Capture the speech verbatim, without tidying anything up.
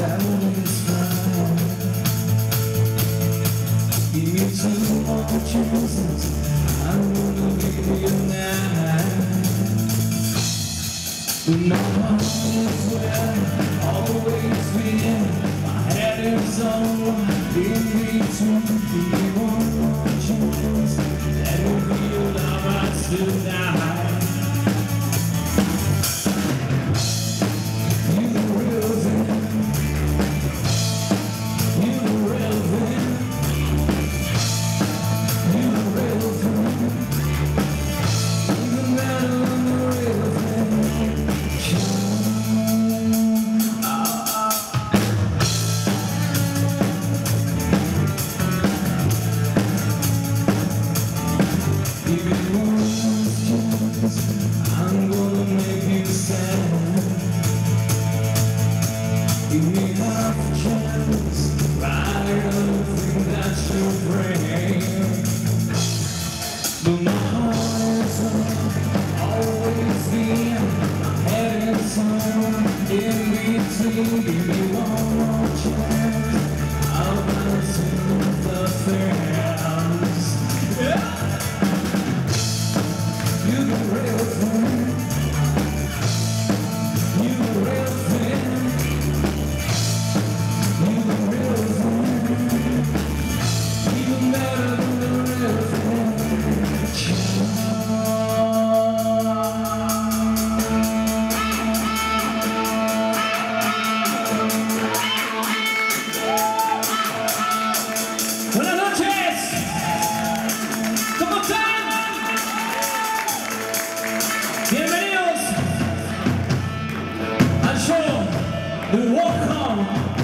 always fine. Give me two more chances, I'm gonna give you nine. But my heart is where I've always been. My head is on in between. Give me one more chance, let me feel how I tonight. You the real thing, you the real thing, you the real thing, even better than the real thing. I'm gonna make you sad. Give me half a chance, write everything that you bring. But my heart is on, always been. My head is on, in between. Give me one more chance, I'll bounce in the fans. Yeah. You the real thing, you the real thing, you the real thing, even better than the real thing. Buenas noches, ¿cómo están? Bienvenidos al show de Walk On.